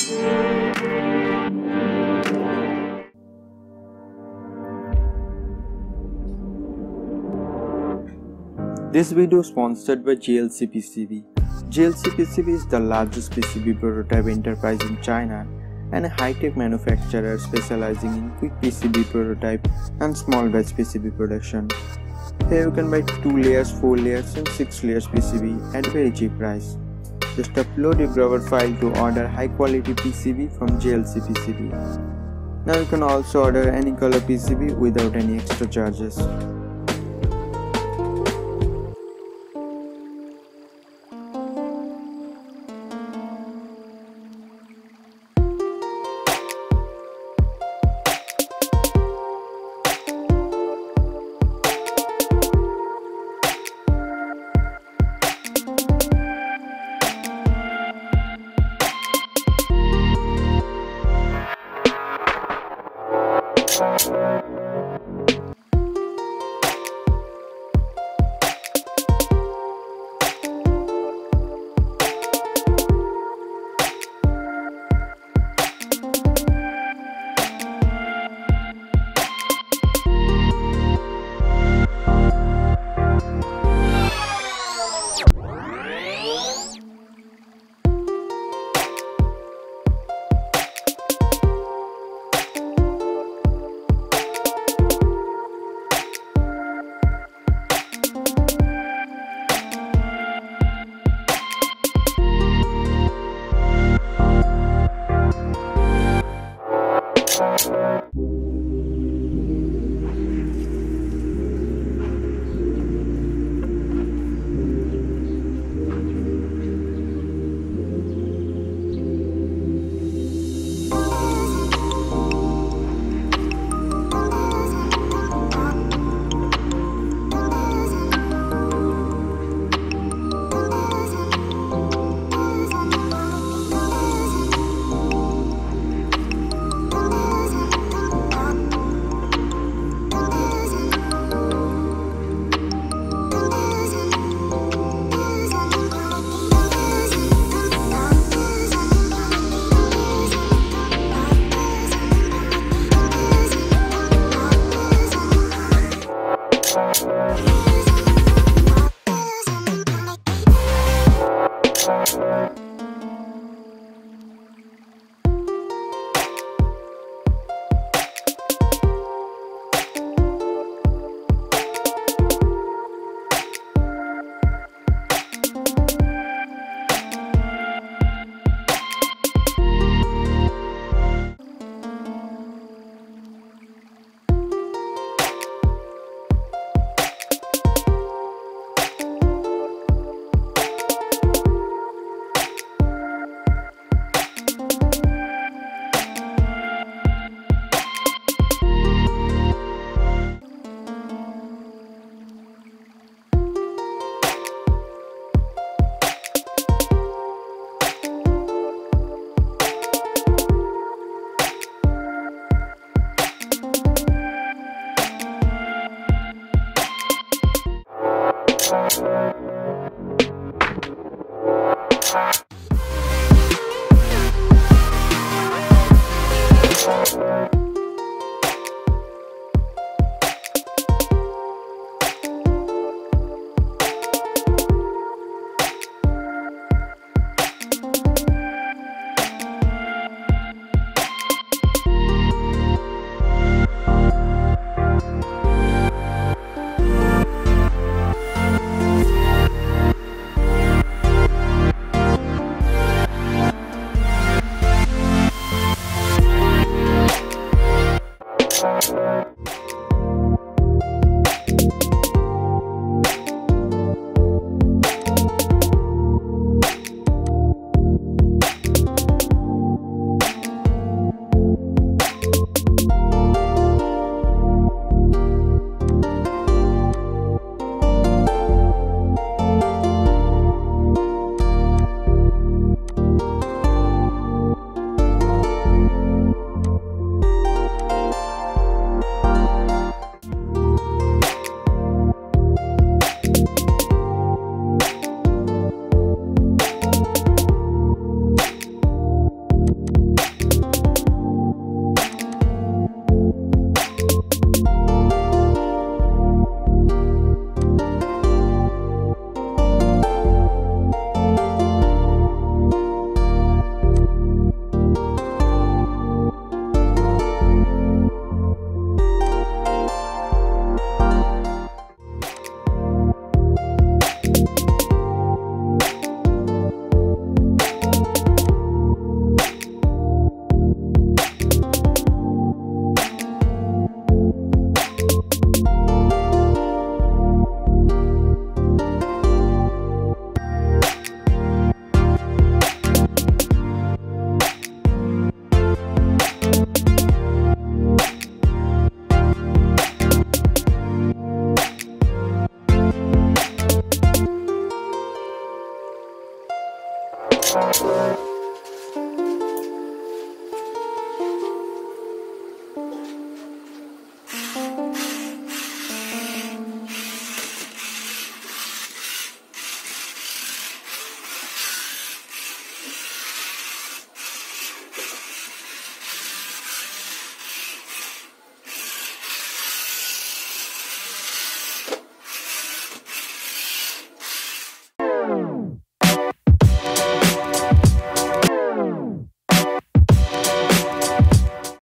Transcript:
This video is sponsored by GLC PCB. GLC PCB is the largest PCB prototype enterprise in China and a high-tech manufacturer specializing in quick PCB prototype and small batch PCB production. Here you can buy 2 layers, 4 layers and 6 layers PCB at a very cheap price. Just upload a Pref Board file to order high quality PCB from GLC PCB. Now you can also order any color PCB without any extra charges.